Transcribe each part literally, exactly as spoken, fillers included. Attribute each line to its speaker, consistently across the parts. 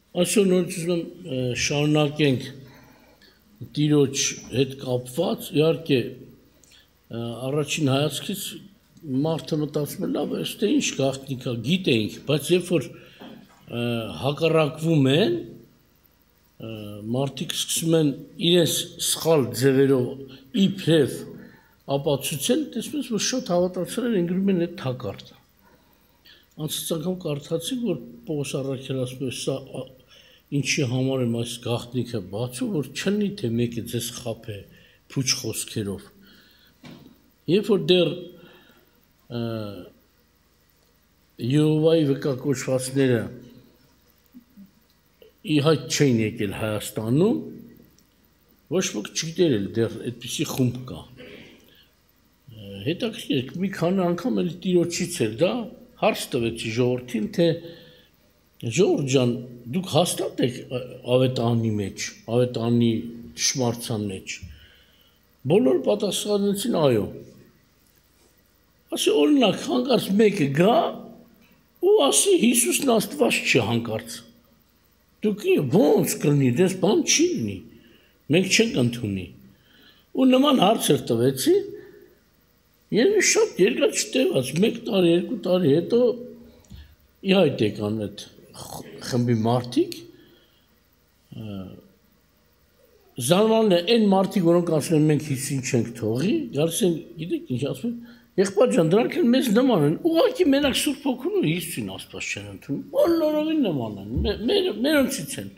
Speaker 1: Այսօր նորից ուզում եմ շարունակենք տիրոջ հետ կապված, իհարկե առաջին հայացքից մարդը մտածում է լավ, այստեղ ինչ գաղտնիք է, գիտենք, բայց երբ որ հակառակվում են, մարդիկ սկսում են իրենց սխալ ձևերով իբրև ապացուցել, տեսնում ես, որ շատ հավատացել են գրում են այդ թակարդը։ Անցած անգամ կարդացինք, որ Պողոս առաքյալը ասում է, սա ինչի համար եմ այս գաղտնիքը բացում, որ չլինի թե մեկը ձեզ խաբե փուչ խոսքերով։ Երբ որ դեռ Եհովայի վկակոչվածները ի հայտ չէին եկել Հայաստանում, ոչ ոք չգիտեր էլ դեռ այդպիսի խումբ կա։ Հետաքրքիր, մի քանի անգամ էլ տիրոջից էր դա հարց տվեցի ժողովրդին, թե ժողովուրդ ջան, դուք հաստատ եք ավետարանի մեջ, ավետարանի ճշմարտության մեջ։ Բոլորը պատասխանեցին այո։ Ասի օրինակ հանկարծ մեկը գա ու ասի Հիսուսն Աստված չի հանկարծ։ Դուք ո՞նց կլինի, դες բան չի լինի։ Մենք չենք ընդունի։ Ու նման հարցեր տվեցի, եւ շատ երկար չտևած, մեկ տարի, երկու տարի հետո ի հայտ եկան այդ խմբի մարդիկ, զարմանալի է, այն մարդիկ, որոնք ասում են մենք Հիսուսին չենք թողի, գալիս են, գիտեք ինչ ասում են, եղբայր ջան, դրանք են մեզ նման են, ուղղակի մենակ Սուրբ Հոգուն ու Հիսուսին Աստված չեն ընդունում, բոլորովին նման են, մերոնցից են։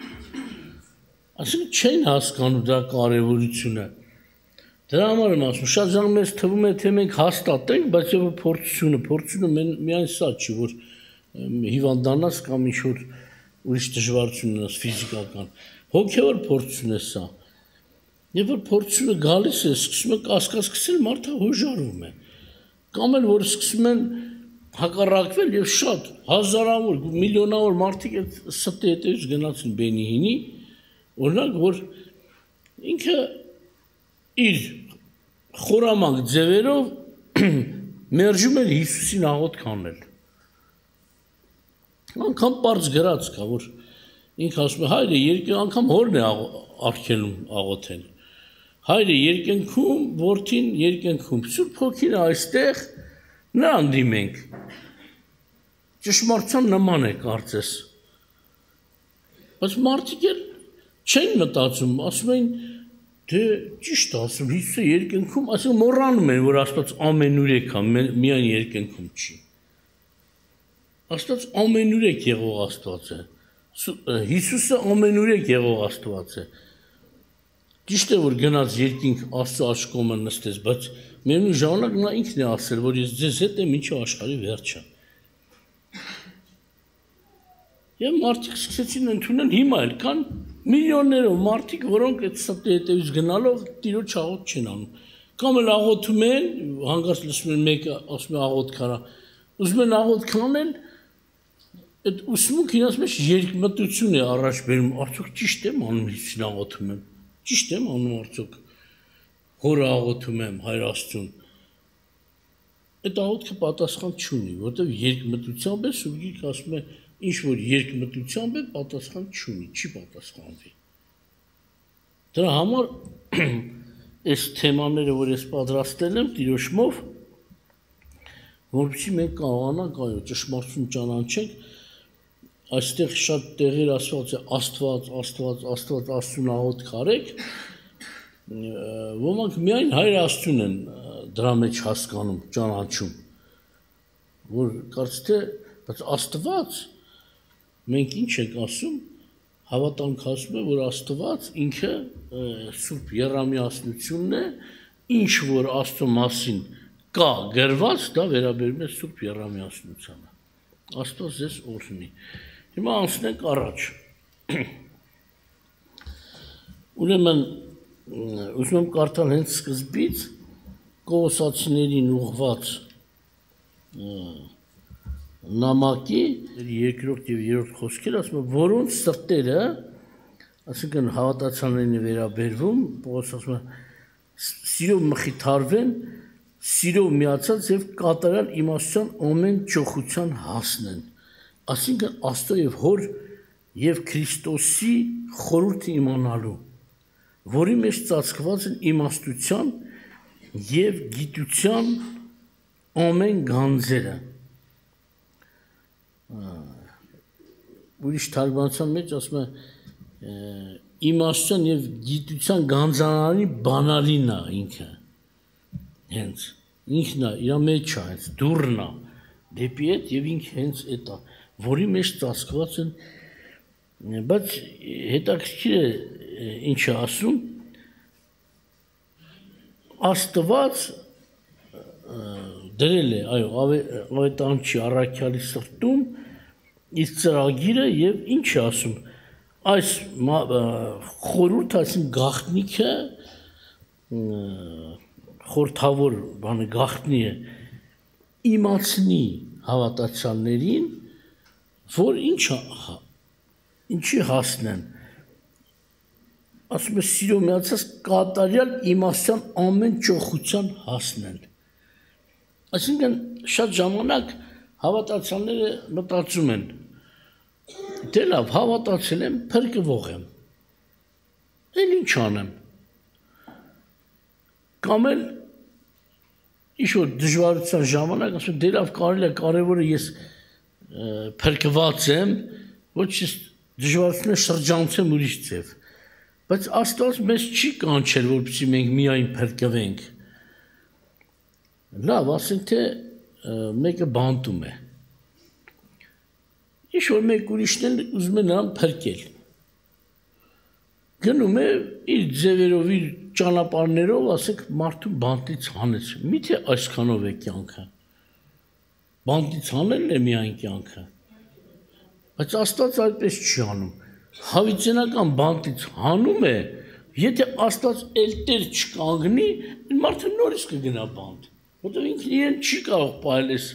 Speaker 1: Ասում չեն հասկանում դրա կարևորությունը։ Դրա համար եմ ասում, շատ ժամ մեզ թվում է, թե մենք հաստատ ենք, բայց եւ փորձությունը, փորձությունը միայն սա չի, որ հիվանդանաս կամ ինչ-որ ուրիշ դժվարություն ունես ֆիզիկական, հոգևոր փորձություն է սա։ Երբ որ փորձությունը գալիս է, սկսում է կասկած սկսել, մարդը հոժարվում է։ Կամ էլ որ սկսում են հակառակվել եւ շատ հազարավոր, միլիոնավոր մարդիկ այդ ստի հետևից գնացին Բենիհինի, օրինակ, որ ինքը իր խորամանկ ձևերով մերժում էր Հիսուսին աղոթք անել։ Անգամ պարզ գրած կա, որ ինքը ասում է, հայրը երկու անգամ հորն է արգելում աղոթել։ Հայրը երկնքում, որդին երկնքում, Սուրբ Հոգին այստեղ նրան դիմենք։ Ճշմարտության նման է կարծես։ Բայց մարդիկ էլ չեն մտածում, ասում են, թե ճիշտ ասում, Հիսուսը երկնքում, ասում մոռանում են, որ Աստված ամենուրեք է, միայն երկնքում չի։ Աստված ամենուրեք եղող Աստված է։ Հիսուսը ամենուրեք եղող Աստված է։ Ճիշտ է, որ գնաց երկինք Աստծո աշկոմը նստեց, բայց միևնույն ժամանակ նա ինքն է ասել, որ ես ձեզ հետ եմ մինչև աշխարհի վերջը։ Եվ մարդիկ սկսեցին ընդունել, հիմա էլ կան միլիոններով մարդիկ, որոնք այդ ստի հետևից գնալով Տիրոջ աղոթք չեն անում։ Կամ էլ աղոթում են, հանկարծ լսում են մեկը ասում է աղոթք արա, ուզում են աղոթք անել, այդ ուսմունքը իրաց մեջ երկմտություն է առաջ բերում, արդյոք ճիշտ եմ անում Հիսուսին աղոթում եմ, ճիշտ եմ անում արդյոք հորը աղոթում եմ Հայր Աստծուն։ Այդ աղոթքը պատասխան չունի, որտեղ երկմտությամբ է, Սուրբ Գիրքը ասում է, ինչ որ երկմտությամբ է, պատասխան չունի, չի պատասխանվի։ Դրա համար այս թեմաները, որ ես պատրաստել եմ Տիրոջմով, որովհետեւ մենք կարողանանք այո ճշմարտություն ճանաչենք, այստեղ շատ տեղեր ասված է Աստված, Աստված, Աստված, Աստծուն աղոթք արեք, ոմանք միայն Հայր Աստծուն են դրա մեջ հասկանում, ճանաչում, որ կարծես թե բայց Աստված մենք ինչ ենք ասում, հավատանք ասում է, որ Աստված ինքը Սուրբ Եռամիասնությունն է, ինչ որ Աստծո մասին կա գրված, դա վերաբերում է Սուրբ Եռամիասնությանը։ Աստված ձեզ օրհնի։ Հիմա անցնենք առաջ։ Ուրեմն ուզում եմ կարդալ հենց սկզբից Կողոսացիներին ուղղված նամակի երկրորդ եւ երրորդ խոսքերը ասում է, որոնց սրտերը, այսինքն հավատացյալներին է վերաբերվում, Պողոս ասում է, սիրով մխիթարվեն, սիրով միացած եւ կատարյալ իմաստության ամեն ճոխության հասնեն։ Այսինքն Աստծո եւ Հոր եւ Քրիստոսի խորհուրդը իմանալու, որի մեջ ծածկված են իմաստության եւ գիտության ամեն գանձերը։ Ուրիշ թարգմանության մեջ ասում է իմաստության եւ գիտության գանձարանի բանալին է ինքը։ Հենց ինքն է, իր մեջ է, հենց դուրն է դեպի այդ եւ ինքը հենց այդ է, որի մեջ ծածկված են, բայց հետաքրքիր է ինչ է ասում, Աստված դրել է, այո, ավետարանչի առաքյալի սրտում իր ծրագիրը եւ ինչ է ասում, այս խորհուրդը, այսին գաղտնիքը, խորհրդավոր բանը գաղտնի է, իմացնի հավատացյալներին, որ ինչ ինչի հասնեն, ասում է սիրո միացած կատարյալ իմաստության ամեն ճոխության հասնել։ Այսինքն շատ ժամանակ հավատացյալները մտածում են, դե լավ, հավատացել եմ, փրկվող եմ, էլ ինչ անեմ, կամ էլ ինչ-որ դժվարության ժամանակ, ասում դե լավ, կարելի է, կարևորը ես փրկված եմ, ոչ ես դժվարությունը շրջանցեմ ուրիշ ձև, բայց Աստված մեզ չի կանչել, որպեսզի մենք միայն փրկվենք։ Լավ, ասենք թե մեկը բանտում է։ Ինչ-որ մեկ ուրիշն էլ ուզում է նրան փրկել։ Գնում է իր ձևերով, իր ճանապարհներով, ասենք մարդու բանտից հանեց։ Միթե այսքանով է կյանքը։ Բանտից հանելն է միայն կյանքը։ Բայց Աստված այդպես չի անում։ Հավիտենական բանտից հանում է, եթե Աստված էլ տեր չկանգնի, մարդը նորից կգնա բանտ, որտեղ ինքն իրեն չի կարող պահել այս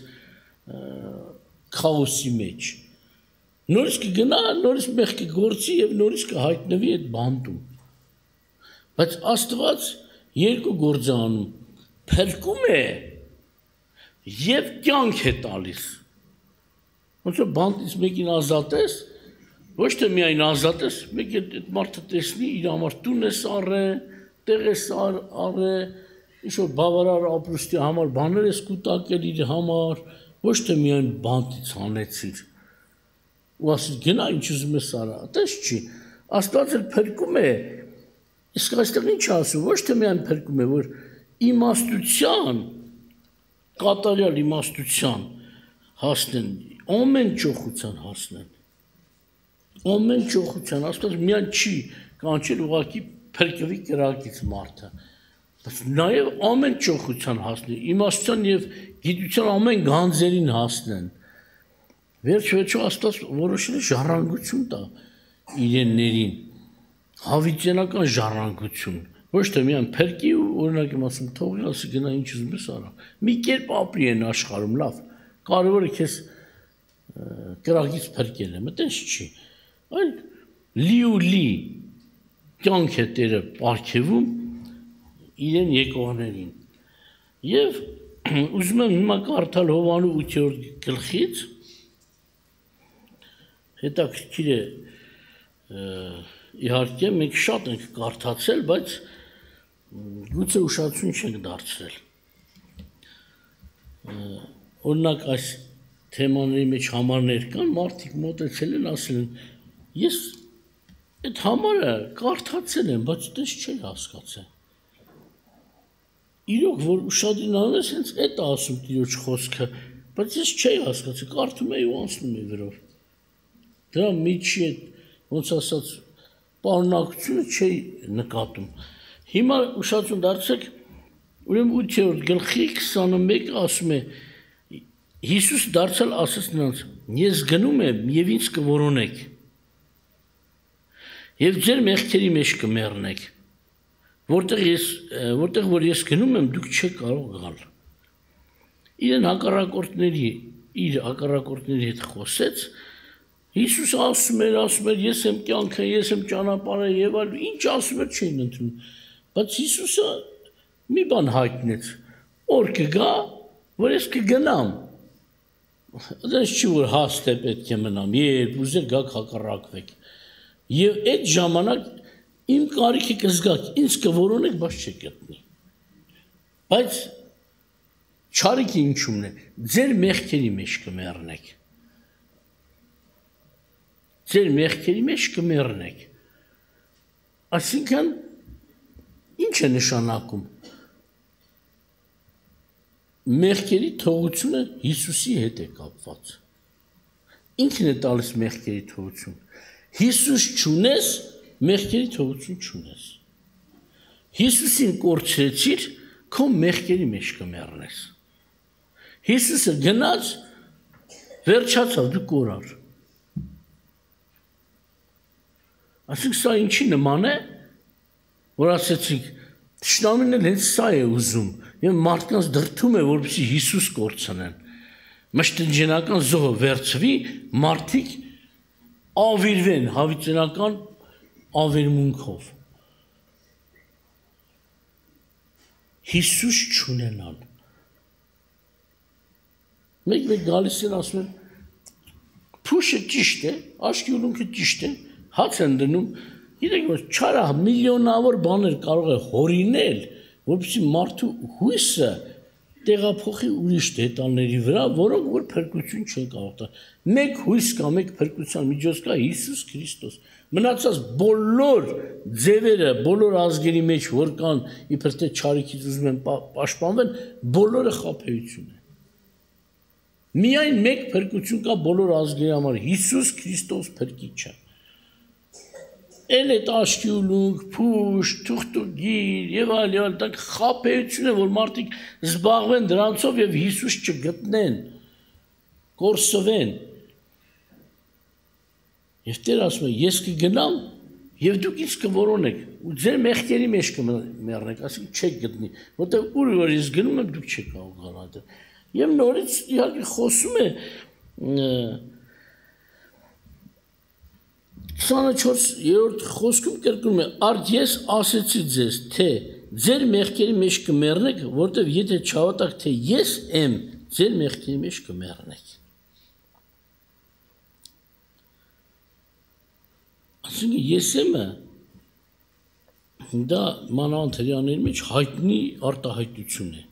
Speaker 1: քաոսի մեջ։ Նորից կգնա, նորից մեղքի գործի եւ նորից կհայտնվի այդ բանտում։ Բայց Աստված երկու գործ է անում, փրկում է եւ կյանք է տալիս։ Ոնց որ բանտից մեկին ազատես, ոչ թե միայն ազատես, մեկ այդ մարդը տեսնի, իր համար տուն ես առել, տեղ ես առել, ինչ-որ բավարար ապրուստի համար բաներ ես կուտակել իր համար, ոչ թե միայն բանտից հանեցիր։ Ու ասես գնա ինչ ուզում ես արա, այդպես չի։ Աստված էլ փրկում է, իսկ այստեղ ինչ ասում, ոչ թե միայն փրկում է, որ իմաստության, կատարյալ իմաստության հասնեն, ամեն ճոխության հասնեն։ Ամեն ճոխության, Աստված միայն չի կանչել ուղղակի փրկվի կրակից մարդը, բայց նաև ամեն ճոխության հասնի, իմաստության եւ գիտության ամեն գանձերին հասնեն։ Վերջ-վերջո Աստված որոշել է ժառանգություն տա իրեններին, հավիտենական ժառանգություն, ոչ թե միայն փրկի ու օրինակ եմ ասում, թողի ասի գնա ինչ ուզում ես արա։ Մի կերպ ապրի են աշխարհում, լավ, կարևորը քեզ կրակից փրկել եմ, այդպես չի։ Այլ լի ու լի կյանք է Տերը պարգևում իրեն եկողներին։ Եվ ուզում եմ հիմա կարդալ Հովհաննես ութերորդ գլխից, հետաքրքիր է, իհարկե մենք շատ ենք կարդացել, բայց գուցե ուշադրություն չենք դարձրել։ Օրինակ այս թեմաների մեջ համարներ կան, մարդիկ մոտեցել են, ասել են, ես այդ համարը կարդացել եմ, բայց դες չի հասկացել։ Իրոք, որ ուշադրություն ես, հենց այդ ասում Տիրոջ խոսքը, բայց ես չի հասկացել, կարդում էի ու անցնում էի վրով։ Դրա միջի այդ, ոնց ասած, պարունակությունը չի նկատում։ Հիմա ուշադրություն դարձեք, ուրեմն ութերորդ գլխի քսանմեկը ասում է, Հիսուս դարձյալ ասաց նրանց, ես գնում եմ եւ ինձ կորոնեք, եւ ձեր մեղքերի մեջ կմեռնեք, որտեղ ես, որտեղ որ ես գնում եմ, դուք չեք կարող գալ։ Իրեն հակառակորդների, իր հակառակորդների հետ խոսեց, Հիսուս ասում էր, ասում էր, ես եմ կյանքը, ես եմ ճանապարհը եւ այլ, ինչ ասում էր չէին ընդունում։ Բայց Հիսուսը մի բան հայտնեց, որ կգա, որ ես կգնամ։ Դες չի որ հաստ է պետք է մնամ, երբ ուզեր գաք հակառակվեք։ Եվ այդ ժամանակ իմ կարիքը կզգաք, ինձ կորոնեք, բայց չեք գտնի։ Բայց չարիքը ինչումն է, ձեր մեղքերի մեջ կմեռնեք։ Ձեր մեղքերի մեջ կմեռնեք։ Այսինքն ինչ է նշանակում։ Մեղքերի թողությունը Հիսուսի հետ է կապված։ Ինքն է տալիս մեղքերի թողություն։ Հիսուս չունես, մեղքերի թողություն չունես։ Հիսուսին կորցրեցիր, քո մեղքերի մեջ կմեռնես։ Հիսուսը գնաց, վերջացավ, դու կորար։ Այսինքն սա ինչի նման է, որ ասեցինք, թշնամին էլ հենց սա է ուզում, եւ մարդկանց դրդում է, որպեսզի Հիսուս կորցնեն։ Մշտնջենական զոհը վերցվի, մարդիկ ավիրվեն հավիտենական ավերմունքով։ Հիսուս չունենան։ Մեկ-մեկ գալիս են ասում են, փուշը ճիշտ է, աչքի ուլունքը ճիշտ է, հաց են դնում, գիտեք որ չարա միլիոնավոր բաներ կարող է հորինել, որպեսզի մարդու հույսը տեղափոխի ուրիշ դետալների վրա, որոնք որ փրկություն չեն կարող տալ։ Մեկ հույս կա, մեկ փրկության միջոց կա Հիսուս Քրիստոս։ Մնացած բոլոր ձևերը, բոլոր ազգերի մեջ որ կան, իբր թե չարիքից ուզում են պաշտպանվեն, բոլորը խաբեություն է։ Միայն մեկ փրկություն կա բոլոր ազգերի համար, Հիսուս Քրիստոս փրկիչը։ Էլ այդ աչքի ուլունք, փուշ, թուղթուգիր եւ այլ, դա խաբեություն է, որ մարդիկ զբաղվեն դրանցով եւ Հիսուս չգտնեն, կորսվեն։ Եվ Տեր ասում է, ես կգնամ եւ դուք ինձ կորոնեք ու ձեր մեղքերի մեջ կմեռնեք, ասենք չեք գտնի, որտեղ ուր որ ես գնում եմ դուք չեք կարող գալ։ Եվ նորից իհարկե խոսում է քսանչորսերորդ խոսքում կրկնում է, արդ ես ասեցի ձեզ, թե ձեր մեղքերի մեջ կմեռնեք, որտեղ եթե չհավատաք, թե ես եմ, ձեր մեղքերի մեջ կմեռնեք։ Այսինքն ես եմը դա մանավանդ հրեաների մեջ հայտնի արտահայտություն է։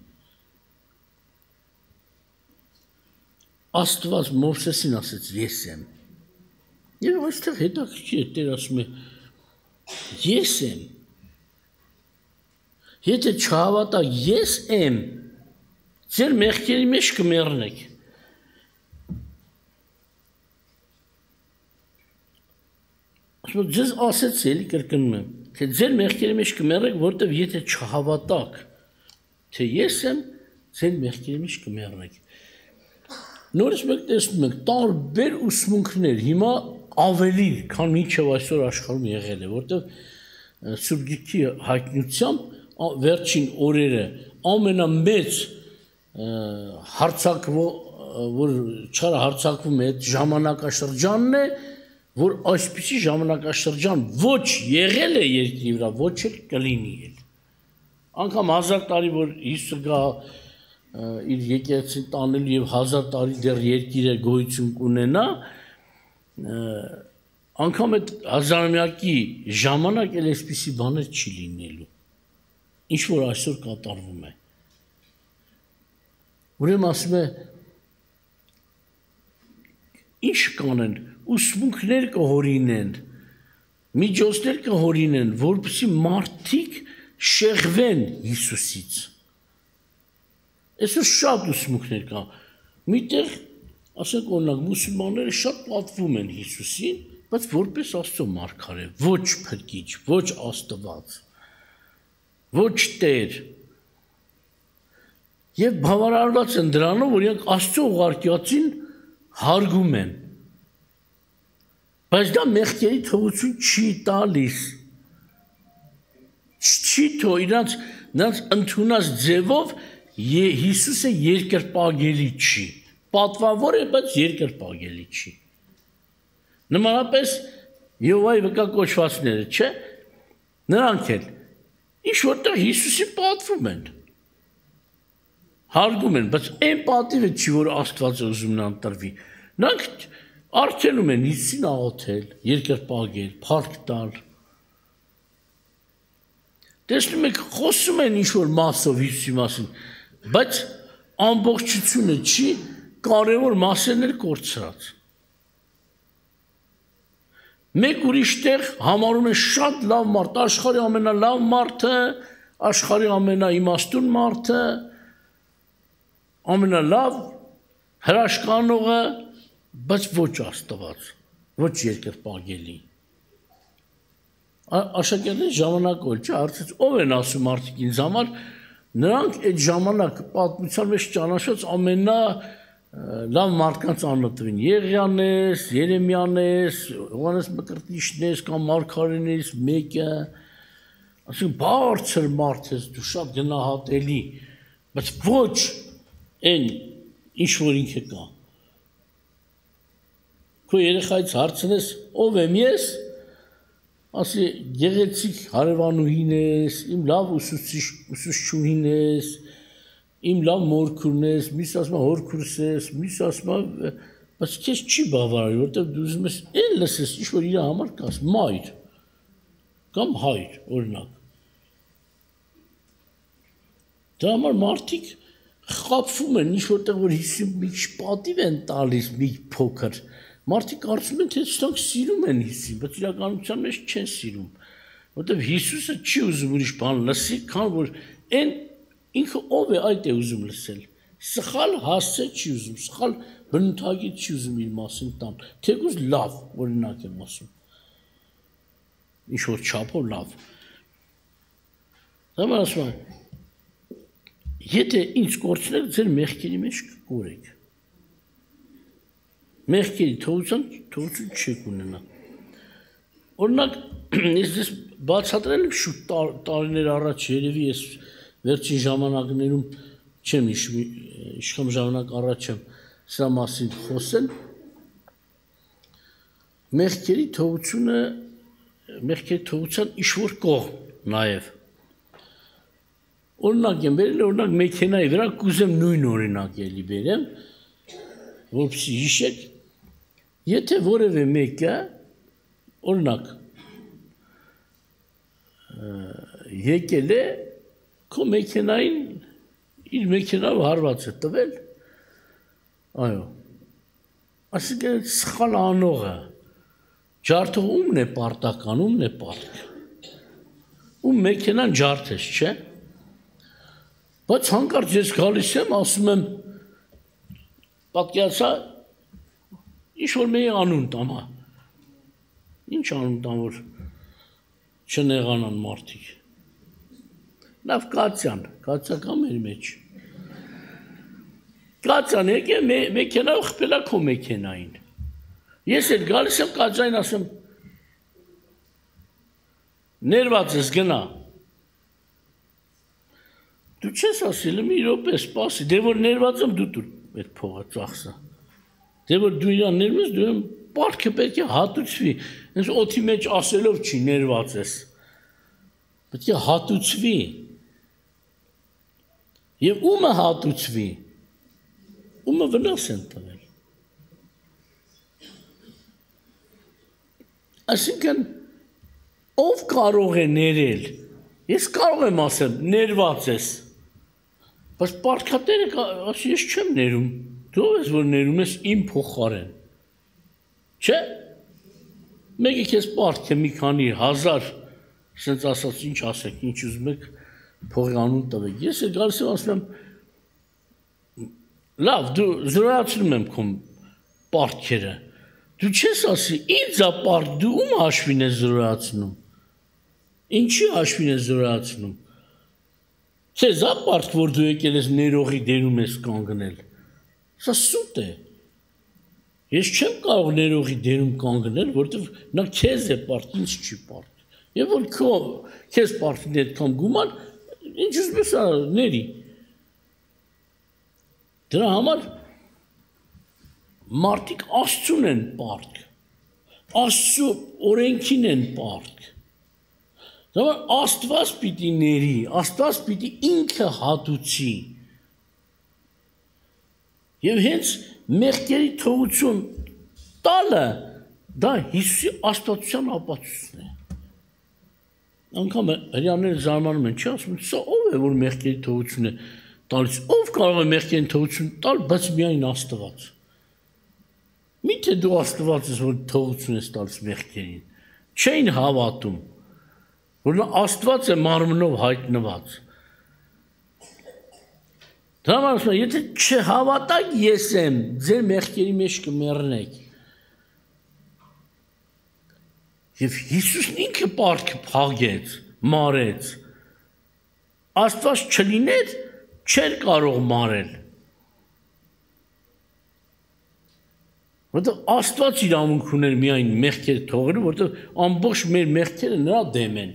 Speaker 1: Աստված Մովսեսին ասեց ես եմ։ Եվ այստեղ հետաքրքիր է Տեր ասում է ես եմ։ Եթե չհավատաք ես եմ, ձեր մեղքերի մեջ կմեռնեք։ Ասում է ձեզ ասեց էլի կրկնում եմ, թե ձեր մեղքերի մեջ կմեռնեք, որտեղ եթե չհավատաք, թե ես եմ, ձեր մեղքերի մեջ կմեռնեք։ Նորից մեկ տեսնում ենք տարբեր ուսմունքներ, հիմա ավելի, քան մինչև այսօր աշխարհում եղել է, որտեղ Սուրբ Գիրքի հայտնությամբ վերջին օրերը ամենամեծ հարցակվող, որ չար հարցակվում է այդ ժամանակաշրջանն է, որ այսպիսի ժամանակաշրջան ոչ եղել է երկրի վրա, ոչ էլ կլինի էլ։ Անկամ հազար տարի, որ Հիսուսը գա իր եկեղեցին տանելու եւ հազար տարի դեռ երկիրը գոյություն կունենա, անգամ այդ հազարամյակի ժամանակ էլ այսպիսի բաներ չի լինելու, ինչ որ այսօր կատարվում է։ Ուրեմն ասում է, ինչ կանեն, ուսմունքներ կհորինեն, միջոցներ կհորինեն, որպեսզի մարդիկ շեղվեն Հիսուսից։ Այսօր շատ ուսմունքներ կա։ Միտեղ, ասենք օրինակ, մուսուլմանները շատ պատվում են Հիսուսին, բայց որպես Աստծո մարգարե, ոչ փրկիչ, ոչ Աստված, ոչ Տեր։ Եվ բավարարված են դրանով, որ իրենք Աստծո ուղարկածին հարգում են։ Բայց դա մեղքերի թողություն չի տալիս։ Չի թող իրանց նրանց ընդունած ձևով Հիսուսը երկրպագելի չի, պատվավոր է, բայց երկրպագելի չի։ Նմանապես Եհովայի վկակոչվածները, չէ, նրանք էլ ինչ որտեղ Հիսուսին պատվում են, հարգում են, բայց այն պատիվը չի, որ Աստվածը ուզում նա ընտրվի։ Նրանք արգելում են Հիսուսին աղոթել, երկրպագել, փառք տալ։ Տեսնում եք, խոսում են ինչ-որ մասով Հիսուսի մասին, բայց ամբողջությունը չի, կարևոր մասերն էլ կորցրած։ Մեկ ուրիշ տեղ համարում են շատ լավ մարդ, աշխարհի ամենալավ մարդը, աշխարհի ամենաիմաստուն մարդը, ամենալավ հրաշքանողը, բայց ոչ Աստված, ոչ երկրպագելի։ Աշակերտների ժամանակը չէ, հարցից ով են ասում մարդիկ ինձ համար, նրանք այդ ժամանակ պատմության մեջ ճանաչած ամենա լավ մարդկանց աննտվին, Եղիանես, Երեմիանես, Հովհաննես Մկրտիչնես կամ Մարգարեներից մեկը, ասում բարձր մարդ ես դու, շատ գնահատելի, բայց ոչ այն ինչ որ ինքը կա։ Քո երեխայից հարցնես ով եմ ես, ասի գեղեցիկ հարևանուհին ես, իմ լավ ուսուցչուհին ես, իմ լավ մորքուրն ես, մյուս ասում է հորքուրս ես, մյուս ասում է, բայց քեզ չի բավարարի, որտեղ դու ուզում ես այն լսես, ինչ որ իր համար կաս, մայր կամ հայր, օրինակ։ Դրա համար մարդիկ խաբվում են, ինչ որտեղ որ Հիսուսին մի քիչ պատիվ են տալիս, մի փոքր։ Մարդիկ կարծում են, թե սրանք սիրում են Հիսուսին, բայց իրականության մեջ չեն սիրում, որտեղ Հիսուսը չի ուզում ուրիշ բան լսի, քան որ այն ինքը ով է այդ է ուզում լսել։ Սխալ հասցե չի ուզում, սխալ բնութագիր չի ուզում իր մասին տան, թեկուզ լավ, օրինակ եմ ասում։ Ինչ որ չափով լավ։ Դա ասում եմ, եթե ինձ կորցնեք, ձեր մեղքերի մեջ կկորեք։ Մեղքերի թողության թողություն չեք ունենա։ Օրինակ, ես դες բացատրել եմ շուտ տարիներ առաջ, երևի ես վերջին ժամանակներում չեմ իշխան ժամանակ առաջ եմ սրա մասին խոսել, մեղքերի թողությունը, մեղքերի թողության ինչ-որ կողմ նաև։ Օրինակ եմ բերել, օրինակ մեքենայի վրա կուզեմ նույն օրինակ էլի բերեմ, որպեսզի հիշեք, եթե որևէ մեկը, օրինակ, եկել է, քո մեքենային իր մեքենայով հարված է տվել, այո, այսինքն սխալ անողը, ջարդող ումն է պարտական, ումն է պարտք, ում մեքենան ջարդես, չէ, բայց հանկարծ ես գալիս եմ, ասում եմ, պատկերացա, ինչ-որ մեի անուն տամ, ինչ անուն տամ, որ չնեղանան մարդիկ, լավ Կատյան, Կատյա կա մեր մեջ, Կատյան եկե մեքենայով խփելա քո մեքենային, ես էլ գալիս եմ Կատյային ասեմ, ներված ես գնա, դու չես ասել եմ իր ոպ է սպասի, դե որ ներված եմ դու տուր այդ փողը ծախսը, դե որ դու իրան ներում ես, դու եմ պարտքը պետք է հատուցվի, հենց օդի մեջ ասելով չի ներված ես, պետք է հատուցվի, և ումը հատուցվի, ումը վնաս են տվել, այսինքն ով կարող է ներել, ես կարող եմ ասել, ներված ես, բայց պարտքատերը ասի, ես չեմ ներում, դու ես, որ ներում ես իմ փոխարեն, չէ, մեկը քեզ պարտք է մի քանի հազար, սենց ասած ինչ ասեք, ինչ ուզում եք փողի անուն տվեք, ես էլ գալիս եմ ասում եմ, լավ, դու զրոյացնում եմ քո պարտքերը, դու չես ասի, ինձ ա պարտք, դու ում հաշվին ես զրոյացնում, ինչի հաշվին ես զրոյացնում, Քեզ ա պարտք, որ դու եկել ես ներողի դերում ես կանգնել, սա սուտ է, ես չեմ կարող ներողի դերում կանգնել, որտև նա քեզ է պարտք, ինձ չի պարտք, և որ քեզ պարտքն է այդքան գուման, ինչ ուզում ես ների, դրա համար մարդիկ Աստծուն են պարտք, Աստծու օրենքին են պարտք, Դրա Աստված պիտի ների, Աստված պիտի ինքը հատուցի, Եվ հենց մեղքերի թողություն տալը դա Հիսուսի աստվածության ապացույցն է։ Անգամ հрьяաները զարմանում են, չի ասում, սա ով է որ մեղքերի թողություն է տալիս, ով կարող է մեղքերի թողություն տալ, բայց միայն Աստված։ Միթե դու Աստված ես որ թողություն ես տալիս մեղքերին։ Չէին հավատում, որ Աստված է մարմնով հայտնված։ Դրա համար եթե չհավատակ ես եմ, ձեր մեղքերի մեջ կմեռնեք։ Եվ Հիսուսն ինքը պարտքը փաղեց, մարեց։ Աստված չլիներ, չէր կարող մարել։ Որտեղ Աստված իրավունք ուներ միայն մեղքեր թողելու, որտեղ ամբողջ մեր մեղքերը նրա դեմ են։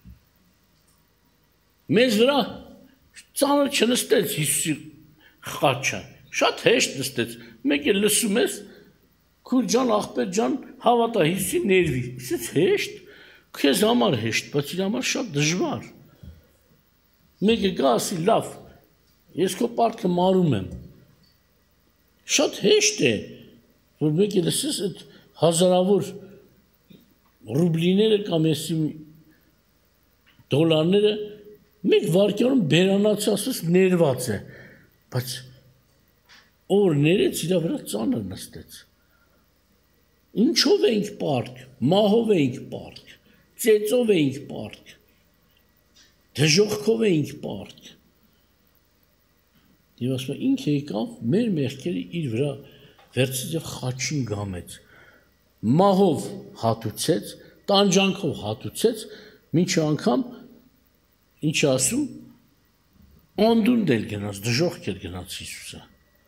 Speaker 1: Մեզ վրա ծանր չնստեց Հիսուսի խաչը, շատ հեշտ նստեց։ Մեկ էլ լսում ես, քուր ջան, աղբեր ջան, հավատա Հիսուսի ներվի։ Իսեց հեշտ, քեզ համար հեշտ, բայց իր համար շատ դժվար։ Մեկը գա ասի, լավ, ես քո պարտքը մարում եմ։ Շատ հեշտ է, որ մեկ էլ լսես այդ հազարավոր ռուբլիները կամ եսի դոլարները մեկ վարկյանում բերանացի ասես ներված է, բայց որ ներեց իրա վրա ծանր նստեց։ Ինչով էինք պարտք, մահով էինք պարտք, ծեծով էինք պարտք, դժոխքով էինք պարտք։ Եվ ասում է ինքը եկավ մեր մեղքերը իր վրա վերցրեց եւ խաչին գամեց, մահով հատուցեց, տանջանքով հատուցեց, մինչ անգամ ինչ ասում, անդունդ էլ գնաց, դժոխք էլ գնաց Հիսուսը։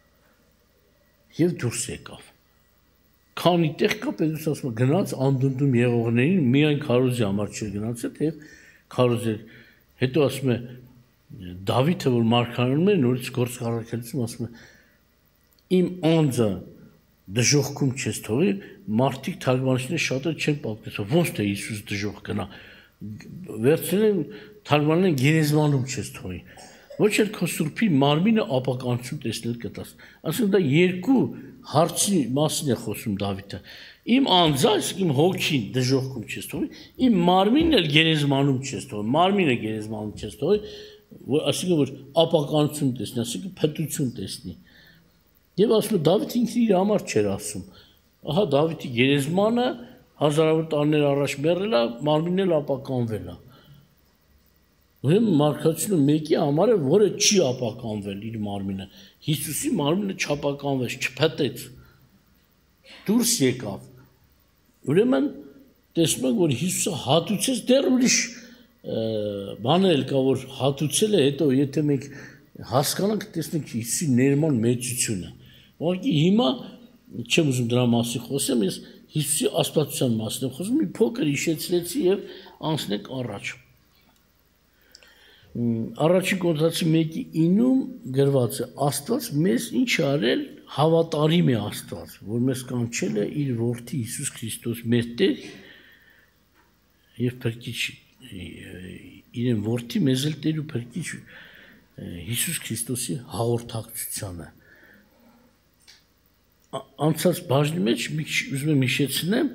Speaker 1: Եվ դուրս եկավ։ Քանի տեղ կա Պետրոս ասում գնաց անդունդում եղողներին միայն քարոզի համար չէր գնացել, թեև քարոզել։ Հետո ասում է Դավիթը, որ մարգարենում է, նորից գործ առաքելություն ասում է իմ անձը դժոխքում չես թողի, մարդիկ թարգմանիչները շատերը չեն պատկերացնում, ոնց թե Հիսուս դժոխք գնա։ Վերցրել թարգմանիչները գերեզմանում չես թողի։ Ոչ էլ քո սուրբի մարմինը ապականություն տեսնել կտաս։ Ասում դա երկու հարցի մասին է խոսում Դավիթը։ Իմ անձը, իմ հոգին դժոխքում չես թողի, իմ մարմինն էլ գերեզմանում չես թողի, մարմինը գերեզմանում չես թողի, ասիկա որ ապականություն տեսնի, ասիկա փտություն տեսնի։ Եվ ասում է Դավիթը ինքն իր համար չէր ասում։ Ահա Դավիթի գերեզմանը հազարավոր տարիներ առաջ մեռել է, մարմինն էլ ապականվել է։ Ուրեմն մարգարեությունը մեկի համար է, որը չի ապականվել իր մարմինը։ Հիսուսի մարմինը չապականվեց, չփտեց։ Դուրս եկավ։ Ուրեմն տեսնում ենք, որ Հիսուսը հատուցեց դեռ ուրիշ բաներ կա, որ հատուցել է, հետո եթե մենք հասկանանք, տեսնենք Հիսուսի ներման մեծությունը։ Ուղղակի հիմա չեմ ուզում դրա մասին խոսեմ, ես Հիսուսի աստվածության մասին եմ խոսում, մի փոքր հիշեցրեցի եւ անցնենք առաջ։ Առաջին Կորինթացի մեկի ինում գրված է Աստված մեզ ինչ արել հավատարիմ է Աստված, որ մեզ կանչել է իր որդի Հիսուս Քրիստոս մեր Տեր եւ Փրկիչ իրեն որդի մեզ էլ Տեր ու Փրկիչ Հիսուս Քրիստոսի հաղորդակցությանը։ Անցած բաժնի մեջ ուզում եմ հիշեցնեմ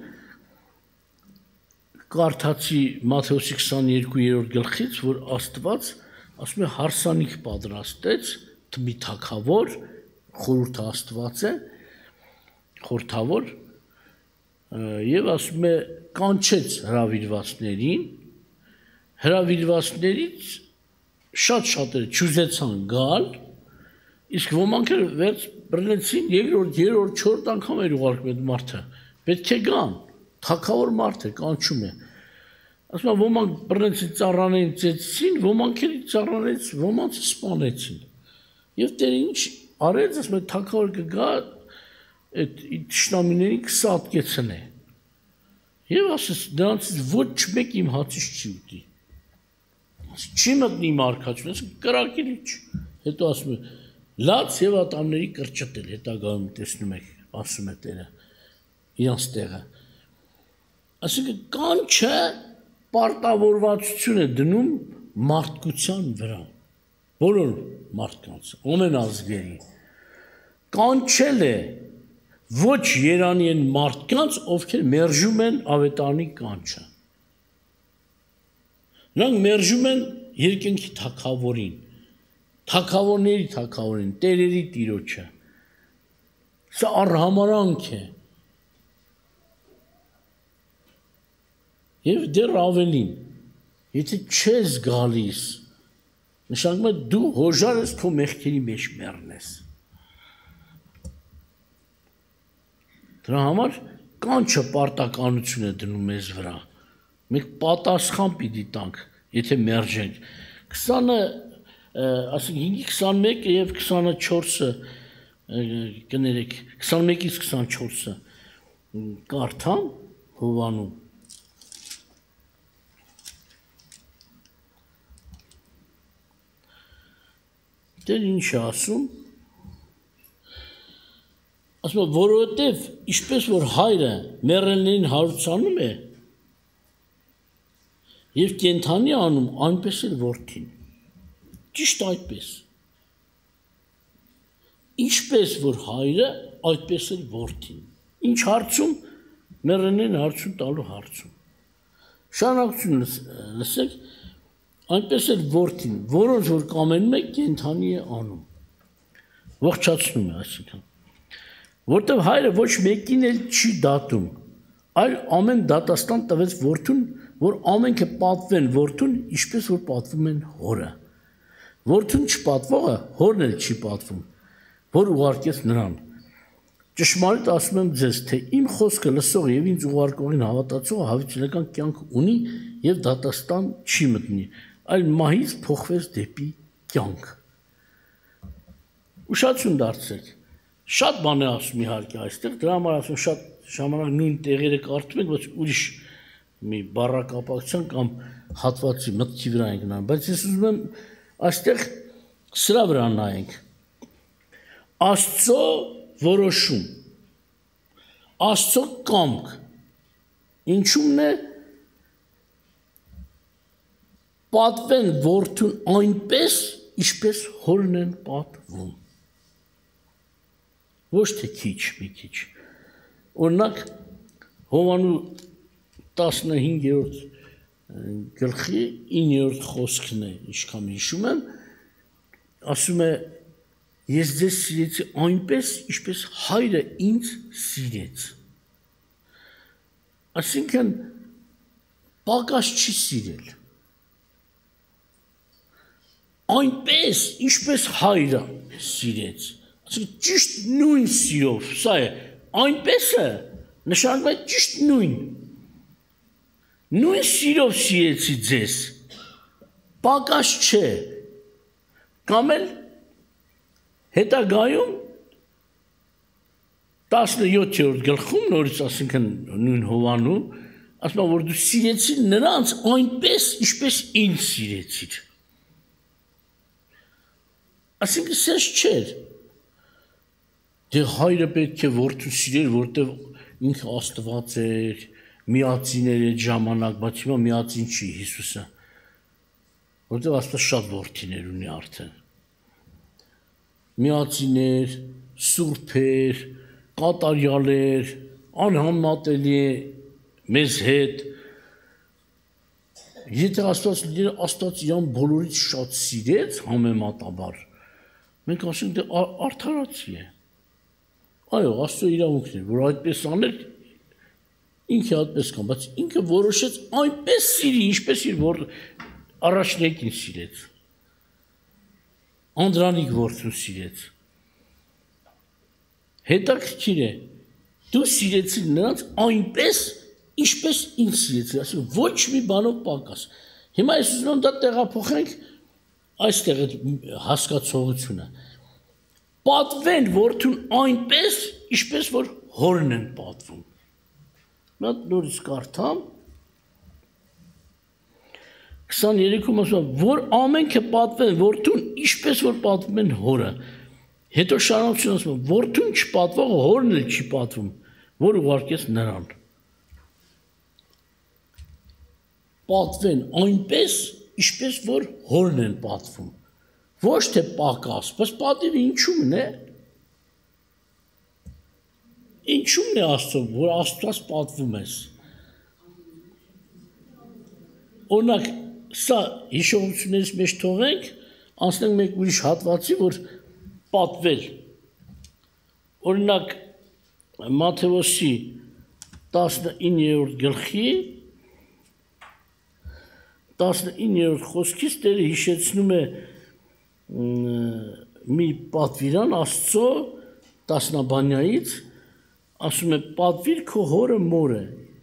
Speaker 1: Կարդացի Մատթեոսի քսաներկու-րդ գլխից, որ Աստված ասում է հարսանիք պատրաստեց, մի թագավոր, խորհուրդը Աստված է, խորհրդավոր, եւ ասում է կանչեց հրավիրվածներին, հրավիրվածներից շատ շատերը չուզեցան գալ, իսկ ոմանք էլ վերջ բռնեցին, երկրորդ, երրորդ, չորրորդ անգամ էր ուղարկում այդ մարդը, պետք է գան, թագավոր մարդ է, կանչում է։ Ասում է ոմանք բռնեցին ծառաներին ծեծեցին, ոմանք էլ ծառաներից ոմանց սպանեցին։ Եվ Տերը ինչ արեց, ասում է թագավոր կգա այդ թշնամիներին կսատկեցնե։ Եվ ասես նրանցից ոչ մեկ իմ հացից չի ուտի։ Չի մտնի իմ արքայությունը, ասում կրակելի չի։ Հետո ասում է լաց եւ ատամների կրճտել, հետագայում տեսնում եք, ասում է Տերը իրանց տեղը։ Այսինքն կանչը պարտավորվածություն է դնում մարդկության վրա, բոլոր մարդկանց, ամեն ազգերի, կանչել է ոչ Երանի են մարդկանց, ովքեր մերժում են ավետարանի կանչը։ Նրանք մերժում են երկնքի թագավորին, թագավորների թագավորին, տերերի տիրոջը։ Սա արհամարանք է։ Եվ դեռ ավելին, եթե չես գալիս, նշանակում է դու հոժար ես քո մեղքերի մեջ մեռնես։ Դրա համար կանչը պարտականություն է դնում մեզ վրա։ Մենք պատասխան պիտի տանք, եթե մերժենք։ քսանը, ասենք հինգի քսանմեկը եւ քսանչորսը կներեք, քսանմեկից քսանչորսը կարդամ Հովանու։ Դեր ինչ է ասում։ Ասում է, որովհետև ինչպես որ հայրը մեռելներին հարուցանում է եւ կենդանի անում, այնպես էլ որդին։ Ճիշտ այդպես։ Ինչպես որ հայրը, այդպես էլ որդին։ Ինչ հարցում, մեռելներին հարցում տալու հարցում։ Շարունակություն լսեք, այնպես էլ որդին, որոնց որ կամենում է, կենդանի է անում։ Ողջացնում է, այսինքն։ Որտեւ հայրը ոչ մեկին էլ չի դատում, այլ ամեն դատաստան տվեց որդուն, որ ամենքը պատվեն որդուն, ինչպես որ պատվում են հորը։ Որդուն չպատվողը հորն էլ չի պատվում, որ ուղարկեց նրան։ Ճշմարիտ ասում եմ ձեզ, թե իմ խոսքը լսող եւ ինձ ուղարկողին հավատացողը հավիտենական կյանք ունի եւ դատաստան չի մտնի, այլ մահից փոխվեց դեպի կյանք։ Ուշադրություն դարձրեք։ Շատ բան է ասում իհարկե այստեղ, դրա համար ասում շատ ժամանակ նույն տեղերը կարդում ենք, բայց ուրիշ մի բառակապակցության կամ հատվածի մտքի վրա ենք նայում, բայց ես ուզում եմ այստեղ սրա վրա նայենք։ Աստծո որոշում, Աստծո կամք, ինչումն է պատվեն որդուն այնպես, ինչպես հորն են պատվում։ Ոչ թե քիչ, մի քիչ։ Օրինակ Հովանու տասնհինգերորդ գլխի իններորդ խոսքն է, ինչքան հիշում եմ, ասում է ես ձեզ սիրեցի այնպես, ինչպես հայրը ինձ սիրեց։ Այսինքն պակաս չի սիրել։ Այնպես, ինչպես հայրը սիրեց։ Այսինքն ճիշտ նույն սիրով, սա է, այնպես է, նշանակում է ճիշտ նույն։ Նույն սիրով սիրեցի ձեզ, պակաս չէ, կամ էլ հետագայում տասնյոթերորդ գլխում նորից ասինքն նույն Հովանու, ասում է, որ դու սիրեցիր նրանց այնպես, ինչպես ինձ սիրեցիր։ Այսինքն սենց չէր։ Դե հայրը պետք է որդուն սիրեր, որտեղ ինքը Աստված էր, միածին էր այդ ժամանակ, բայց հիմա միածին չի Հիսուսը, որտեղ Աստված շատ որդիներ ունի արդեն։ Միածին էր, սուրբ էր, կատարյալ էր, անհամատելի է մեզ հետ։ Եթե Աստված Աստված իրան բոլորից շատ սիրեց համեմատաբար, մենք ասենք դե արդարացի է։ Այո, Աստծո իրավունքն է, որ այդպես անել, ինքը այդպես կան, բայց ինքը որոշեց այնպես սիրի, ինչպես իր որ առաջնեկին սիրեց։ Անդրանիկ որդուն սիրեց։ Հետաքրքիր է, դու սիրեցիր նրանց այնպես, ինչպես ինձ սիրեցիր, այսինքն ոչ մի բանով պակաս։ Հիմա ես ուզում եմ դա տեղափոխենք այստեղ այդ հասկացողությունը։ Պատվեն որդուն այնպես, ինչպես որ հորն են պատվում։ Նա նորից կարդամ, քսաներեքում ասում, որ ամենքը պատվեն որդուն, ինչպես որ պատվում են հորը։ Հետո շարունակություն ասում, որդուն չպատվողը հորն էլ չի պատվում, որ ուղարկեց նրան։ Պատվեն այնպես, ինչպես որ հորն են պատվում։ Ոչ թե պակաս, բայց պատիվը ինչումն է։ Ինչու՞մն է Աստծո, որ Աստված պատվում ես։ Օրինակ, սա հիշողություններից մեջ թողենք, անցնենք մեկ ուրիշ հատվածի, որ պատվել։ Օրինակ, Մատթեոսի տասնիններորդ գլխի տասնիններորդ խոսքից Տերը հիշեցնում է մի պատվիրան Աստծո տասնաբանյայից, ասում է պատվիր քո հորը մորը,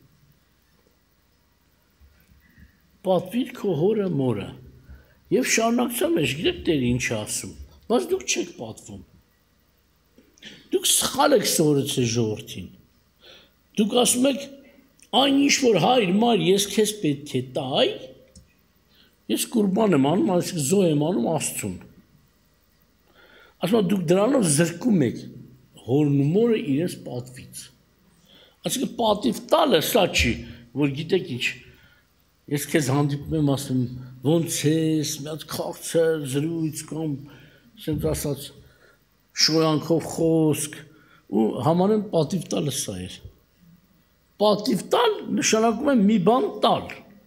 Speaker 1: պատվիր քո հորը մորը, և շարունակության մեջ գիտեք Տերը ինչ է ասում, բայց դուք չեք պատվում, դուք սխալ եք սովորեցել ժողովրդին, դուք ասում եք այն ինչ որ հայր մայր ես քեզ պետք է տայ, ես կուրբան եմ անում, այսինքն զոհ եմ անում Աստծուն։ Ասում եմ դուք դրանով զրկում եք հորն ու մորը իրենց պատվից։ Այսինքն պատիվ տալը սա չի, որ գիտեք ինչ, ես քեզ հանդիպում եմ ասում ոնց ես, մի հատ քաղցր զրույց կամ ասենք ասած շոյանքով խոսք ու համարեն պատիվ տալը սա էր։ Պատիվ տալ նշանակում է մի բան տալ։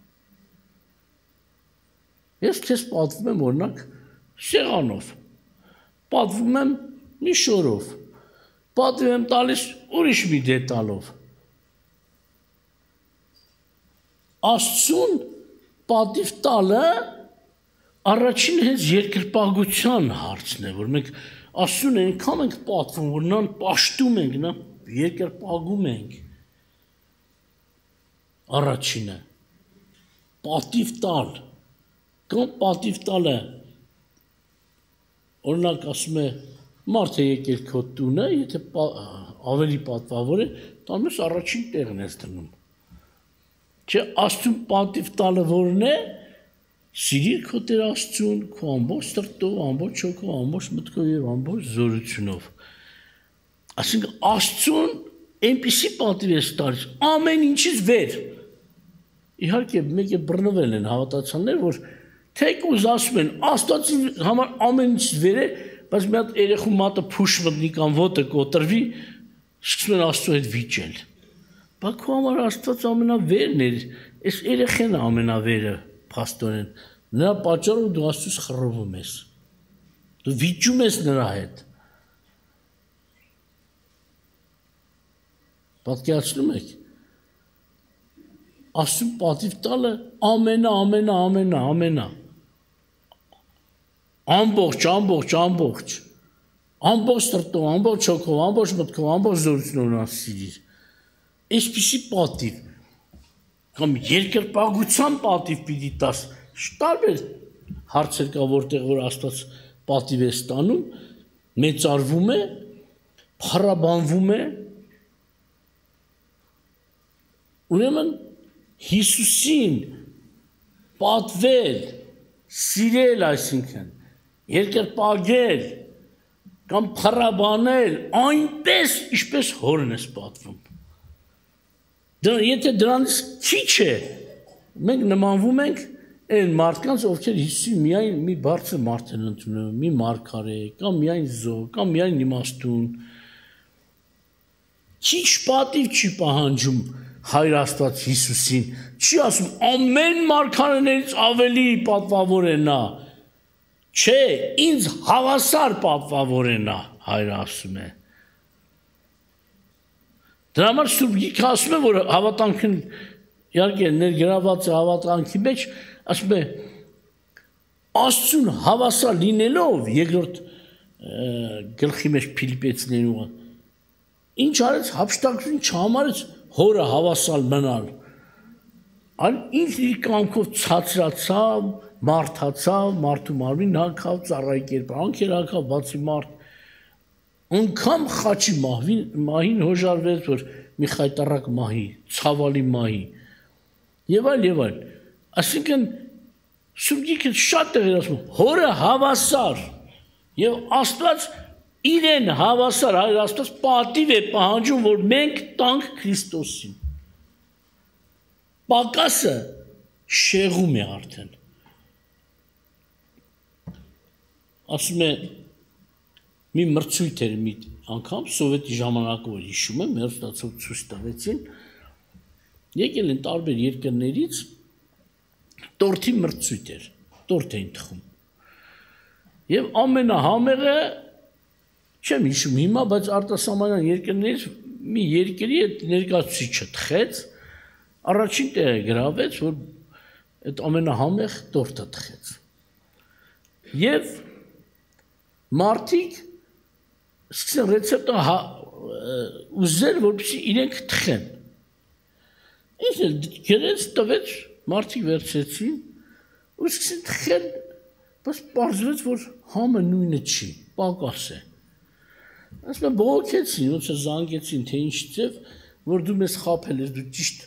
Speaker 1: Ես քեզ պատվում եմ օրինակ սեղանով, պատվում եմ մի շորով, պատիվ եմ տալիս ուրիշ մի դետալով։ Աստծուն պատիվ տալը առաջին հենց երկրպագության հարցն է, որ մենք Աստծուն այնքան ենք պատվում, որ նրան պաշտում ենք, նա երկրպագում ենք։ Առաջինը պատիվ տալ կամ պատիվ տալը օրինակ ասում է մարդ է եկել քո տունը, եթե ավելի պատվավոր է, տանում ես առաջին տեղն ես դնում։ Չէ, Աստծուն պատիվ տալը որն է, սիրիր քո Տեր Աստծուն, քո ամբողջ սրտով, ամբողջ հոգով, ամբողջ մտքով եւ ամբողջ զորությունով։ Այսինքն Աստծուն այնպիսի պատիվ ես տալիս, ամեն ինչից վեր։ Իհարկե, մեկը բռնվել են հավատացյալներ, որ թեկուզ ասում են, Աստծի համար ամեն ինչից վեր է, բայց մի հատ երեխու մատը փուշ մտնի կամ ոտը կոտրվի, սկսում են Աստծո հետ վիճել։ Բայց քո համար Աստված ամենավերն էր, այս երեխեն ամենավերը, փաստորեն, նրա պատճառով դու Աստծուց խռովում ես։ Դու վիճում ես նրա հետ։ Պատկերացնում եք։ Աստծուն պատիվ տալը ամենա, ամենա, ամենա, ամենա։ Ամբողջ, ամբողջ, ամբողջ։ Ամբողջ սրտով, ամբողջ հոգով, ամբողջ մտքով, ամբողջ զորությունով նա սիրիր։ Այսպիսի պատիվ կամ երկրպագության պատիվ պիտի տաս, տարբեր հարցեր կա, որտեղ որ Աստված պատիվ է ստանում, մեծարվում է, փառաբանվում է, ուրեմն Հիսուսին պատվել, սիրել այսինքն, երկրպագել կամ փառաբանել այնպես, ինչպես հորն ես պատվում։ Եթե դրանից քիչ է, մենք նմանվում ենք այն մարդկանց, ովքեր Հիսուսի միայն մի բարձր մարդ են ընդունում, մի մարգարե, կամ միայն զոհ, կամ միայն իմաստուն։ Քիչ պատիվ չի պահանջում Հայր Աստված Հիսուսին, չի ասում ամեն մարգարեներից ավելի պատվավոր է նա, չէ, ինձ հավասար պատվավոր է նա, Հայրը ասում է։ Դրա համար Սուրբ Գիրքը ասում է, որ հավատանքին իհարկե ներգրաված է հավատանքի մեջ, ասում է Աստծուն հավասար լինելով երկրորդ գլխի մեջ Փիլիպեցիներու ինչ արեց հափշտակություն չհամարեց հորը հավասար մնալ, այլ ինձ իր կամքով ցածրացավ, մարդացավ, մարդու մարմին հագավ, ծառայի կերպար, անքեր հագավ, բացի մարդ, անգամ խաչի մահին հոժարվեց, որ մի խայտառակ մահի, ցավալի մահի, եւ այլ եւ այլ։ Այսինքն Սուրբ Գիրքը շատ տեղեր ասում, հորը հավասար եւ Աստված իրեն հավասար, Հայր Աստված պատիվ է պահանջում, որ մենք տանք Քրիստոսին։ Պակասը շեղում է արդեն։ Ասում է մի մրցույթ էր մի անգամ սովետի ժամանակով հիշում եմ հերոստացով ցույց տվեցին եկել են տարբեր երկրներից տորթի մրցույթ էր տորթ էին թխում եւ ամենահամեղը չեմ հիշում հիմա բայց արտասահմանյան երկրներից մի երկրի այդ ներկայացուցիչը թխեց առաջին տեղը գրավեց որ այդ ամենահամեղ տորթը թխեց եւ մարդիկ սկսեն ռեցեպտը ուզել որպեսզի իրենք թխեն ինչ էլ գրեց տվեց մարդիկ վերցրեցին ու սկսեն թխել բայց պարզվեց որ համը նույնը չի պակաս է ասում են բողոքեցին ոնց է զանգեցին թե ինչ ձև որ դու մեզ խաբել ես դու ճիշտ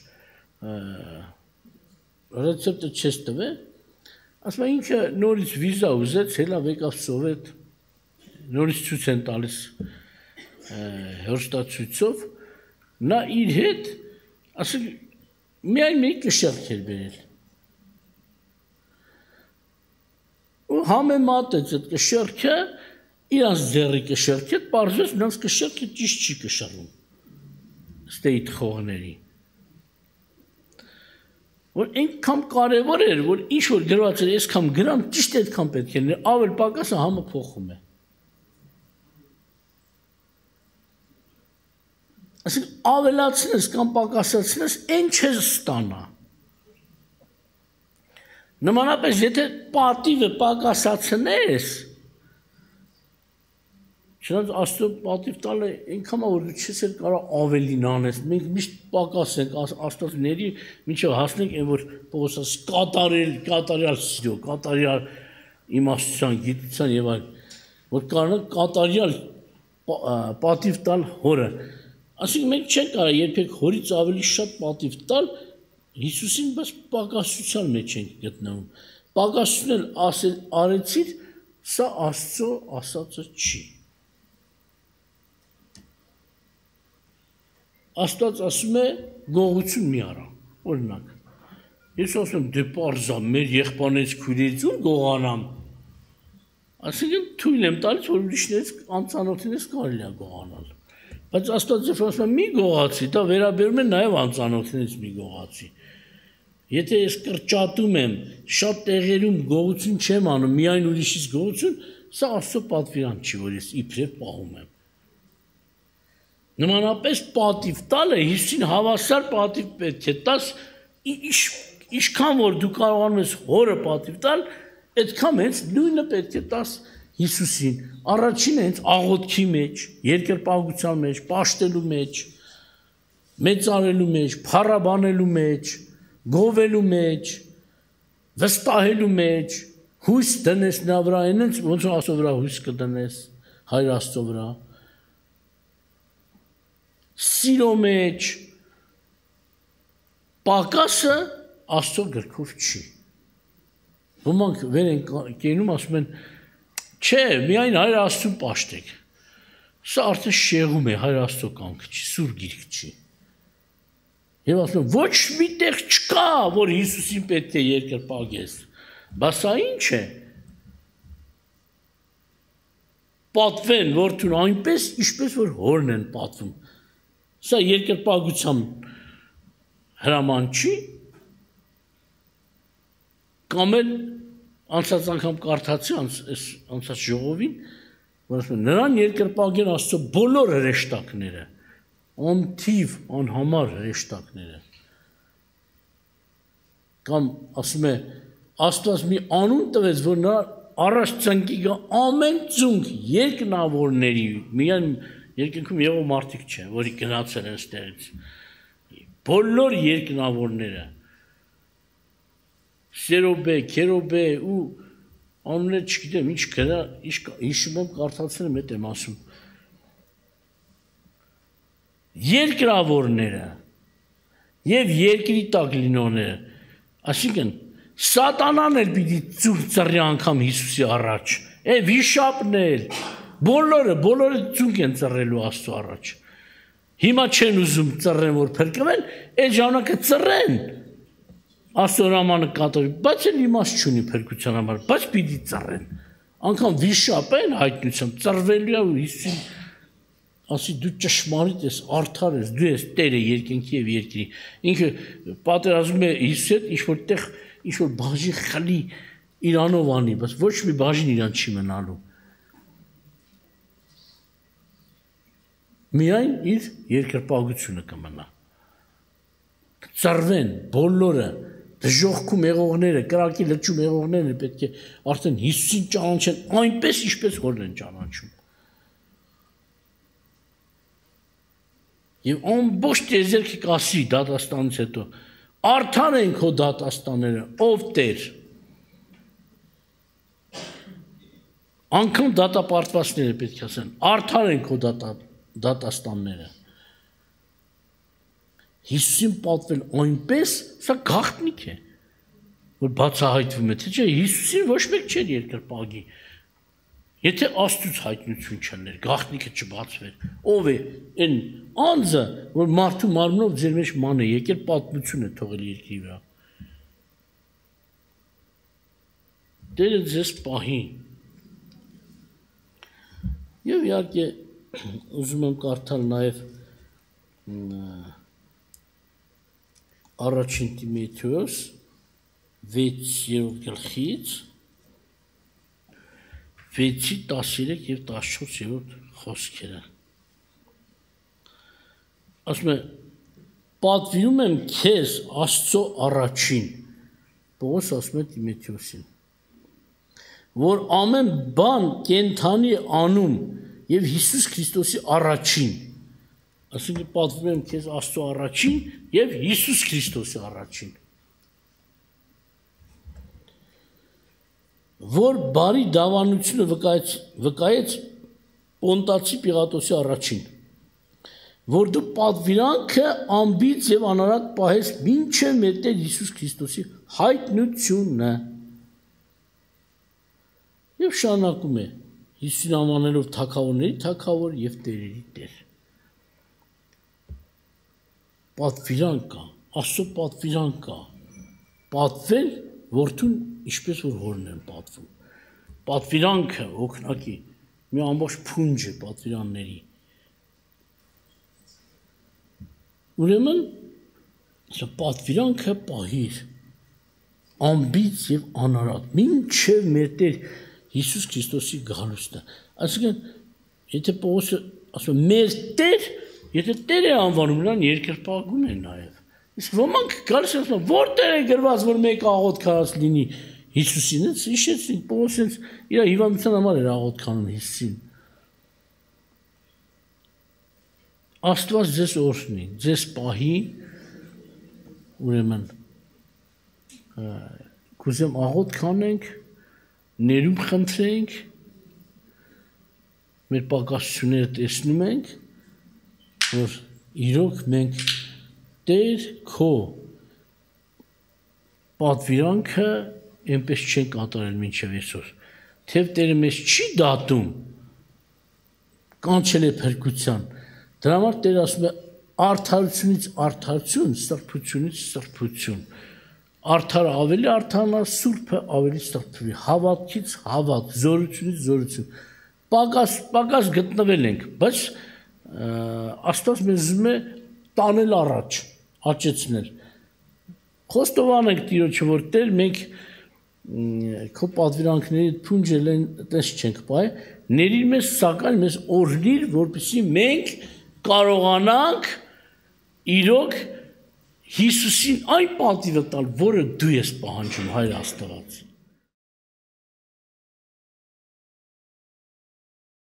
Speaker 1: ռեցեպտը չես տվել ասում են ինքը նորից վիզա ուզեց հելավ եկավ սովետ նորից ցույց են տալիս հերոստացույցով նա իր հետ ասել միայն մի կշեռք էր բերել ու համեմատեց այդ կշեռքը իրանց ձեռի կշեռքի հետ պարզվեց նրանց կշեռքը ճիշտ չի կշռում ստեի թխողների որ այնքան կարևոր էր որ ինչ որ գրված էր այսքան գրամ ճիշտ այդքան պետք է լինի ավել պակասը համը փոխում է ասենք ավելացնես կամ պակասացնես այն չես ստանա նմանապես եթե պատիվը պակասացնես չնայած աստծո պատիվ տալը այնքան որ դու չես էլ կարող ավելին անես մենք միշտ պակասենք աստծոների մինչև հասնենք այն որ Պողոս կատարել կատարյալ սիրո կատարյալ իմաստության գիտության եւ այլ որ կարող կատարյալ պատիվ տալ հորը ասենք մենք չենք կարող երբեք հորից ավելի շատ պատիվ տալ Հիսուսին բայց պակասության մեջ ենք գտնվում պակասությունն ասել արեցիր սա Աստծո ասածը չի Աստված ասում է գողություն մի արա օրինակ ես ասում եմ դե պարզա մեր եղբայրներից քույրերից ու գողանամ ասենք թույլ եմ տալիս որ ուրիշներից անծանոթինից կարելի է գողանալ բայց Աստված ասում է մի գողացի դա վերաբերում է նաև անծանոթինից մի գողացի եթե ես կրճատում եմ շատ տեղերում գողություն չեմ անում միայն ուրիշից գողություն սա Աստծո պատվիրան չի որ ես իբրև պահում եմ նմանապես պատիվ տալը Հիսուսին հավասար պատիվ պետք է տաս ինչքան որ դու կարողանում ես հորը պատիվ տալ այդքան հենց նույնը պետք է տաս Հիսուսին առաջինը հենց աղոթքի մեջ երկրպագության մեջ պաշտելու մեջ մեծարելու մեջ փառաբանելու մեջ գովելու մեջ վստահելու մեջ հույս դնես նա վրա այնց ոնց Աստծո վրա հույս կդնես Հայր Աստծո վրա սիրո մեջ պակասը Աստծո գրքով չի ոմանք վեր են կենում ասում են չէ միայն Հայր Աստծուն պաշտեք սա արդեն շեղում է Հայր Աստծո կամքը չի սուր գիրք չի եւ ասում են ոչ մի տեղ չկա որ Հիսուսին պետք է երկրպագես բայց սա ինչ է պատվեն որդուն այնպես ինչպես որ հորն են պատվում Սա երկրպագության հրաման չի կամ էլ անցած անգամ կարդացի անցած ժողովին որ ասում են նրան երկրպագեն Աստծո բոլոր հրեշտակները անթիվ անհամար հրեշտակները կամ ասում է Աստված մի անուն տվեց որ նա առաջ ծնկի գա ամեն ծունկ երկնավորների միայն երկնքում եղող մարդիկ չէ, որի գնացել են ստեղից, բոլոր երկնավորները, սերոբե, քերոբե ու անունը չգիտեմ, ինչ գրա, հիշում եմ կարդացել եմ, էդ եմ ասում, երկրավորները և երկրի տակ լինողները, այսինքն սատանան էլ պիտի ծուղ ծռի անգամ Հիսուսի առաջ, է վիշապն էլ, Բոլորը, բոլորը ծունկ են ծռելու Աստծո առաջ։ Հիմա չեն ուզում ծռեն, որ փրկվեն, այդ ժամանակը ծռեն։ Աստծո հրամանը կատարի, բայց էլ իմաստ չունի փրկության համար, բայց պիտի ծռեն։ անգամ վիշապը են հայտնությամբ ծրվելու է ու Հիսուսին ասի դու ճշմարիտ ես, արդար ես, դու ես Տերը երկնքի եւ երկրի։ Ինքը պատերազմում է Հիսուսի հետ, ինչ որտեղ ինչ որ բաժին խլի իրանով անի, բայց ոչ մի բաժին իրան չի մնալու։ Միայն իր երկրպագությունը կմնա։ Ծրվեն բոլորը, դժոխքում եղողները, կրակի լճում եղողները պետք է արդեն Հիսուսին ճանաչեն այնպես, ինչպես հորն են ճանաչում։ Եվ ամբողջ տիեզերքը կասի դատաստանից հետո, արդար են քո դատաստանները, ով Տեր։ Անգամ դատապարտվածները պետք է ասեն, արդար են քո դատաստանները։ Հիսուսին պատվել այնպես, սա գաղտնիք է, որ բացահայտվում է, թե չէ, Հիսուսին ոչ մեկ չէր երկրպագի։ Եթե Աստծուց հայտնություն չներ, գաղտնիքը չբացվեր, ով է այն անձը, որ մարդու մարմնով ձեր մեջ ման է եկել, պատմություն է թողել երկրի վրա։ Տերը ձեզ պահի։ Եվ իհարկե ուզում եմ կարդալ նաև առաջին Տիմոթեոս վեցերորդ գլխից վեցի տասներեք և տասնչորսերորդ խոսքերը։ Ասում է, պատվիրում եմ քեզ Աստծո առաջին, Պողոս ասում է Տիմոթեոսին, որ ամեն բան կենդանի անում և Հիսուս Քրիստոսի առաջին, ասինքն պատվիրում եմ քեզ Աստծո առաջին և Հիսուս Քրիստոսի առաջին, որ բարի դավանությունը վկայեց, վկայեց Պոնտացի Պիղատոսի առաջին, որ դու պատվիրանքը անբիծ և անարատ պահես մինչև մեր Տեր Հիսուս Քրիստոսի հայտնությունը։ Եվ շարունակում է Հիսուսին անվանելով թագավորների թագավոր և տերերի Տեր։ Պատվիրանք կա, Աստծո պատվիրանք կա, պատվել որդուն ինչպես որ հորն են պատվում։ Պատվիրանքը օգնակի մի ամբողջ փունջ է պատվիրանների։ Ուրեմն սա պատվիրանքը պահիր անբիծ և անարատ մինչև մեր Տեր Հիսուս Քրիստոսի գալուստը։ Այսինքն եթե Պողոսը ասում մեր Տեր, եթե Տեր է անվանում, նրան երկրպագում է նաև։ Իսկ ոմանք գալիս են ասում, որտեղ է գրված, որ մեկ աղոթք արած լինի Հիսուսին, հիշեցին, Պողոսը իր հիվանդության համար էր աղոթք անում Հիսուսին։ Աստված ձեզ օրհնի, ձեզ պահի, ուրեմն կուզեմ աղոթք անենք, ներում խնդրենք, մեր պակասությունները տեսնում ենք, որ իրոք մենք Տեր քո պատվիրանքը այնպես չեն կատարել մինչև այսօր, թեև Տերը մեզ չի դատում, կանչել է փրկության, դրա համար Տերը ասում է արդարությունից արդարություն, սրբությունից սրբություն, արդարը ավելի արդարանա, սուրբը ավելի սրբվի, հավատքից հավատ, զորությունից զորություն, պակաս, պակաս գտնվել ենք, բայց Աստված մեզ ուզում է տանել առաջ, աճեցնել։ Խոստովան ենք Տիրոջը, որ Տեր մենք քո պատվիրանքների փունջը տես չենք պահել, ների մեզ սակայն մեզ օրհնիր, որպեսզի մենք կարողանանք իրոք Հիսուսին այն պատիվը տալ, որը դու ես պահանջում, Հայր Աստված։